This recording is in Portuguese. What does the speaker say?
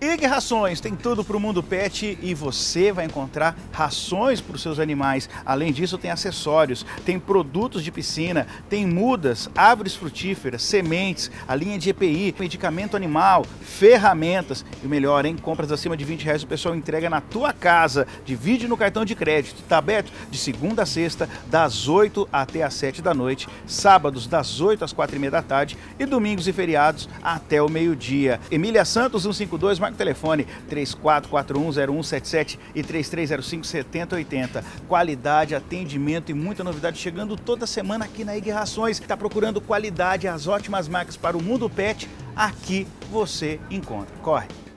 IG Rações tem tudo para o mundo pet e você vai encontrar rações para os seus animais. Além disso, tem acessórios, tem produtos de piscina, tem mudas, árvores frutíferas, sementes, a linha de EPI, medicamento animal, ferramentas e o melhor, hein? Compras acima de R$20 o pessoal entrega na tua casa. Divide no cartão de crédito. Está aberto de segunda a sexta, das 8 até às 7 da noite, sábados das 8 às 4h30 da tarde e domingos e feriados até o meio-dia. Emília Santos 152, marca o telefone 34410177 e 3305-7080. Qualidade, atendimento e muita novidade chegando toda semana aqui na IG Rações. Está procurando qualidade, as ótimas marcas para o mundo pet? Aqui você encontra. Corre!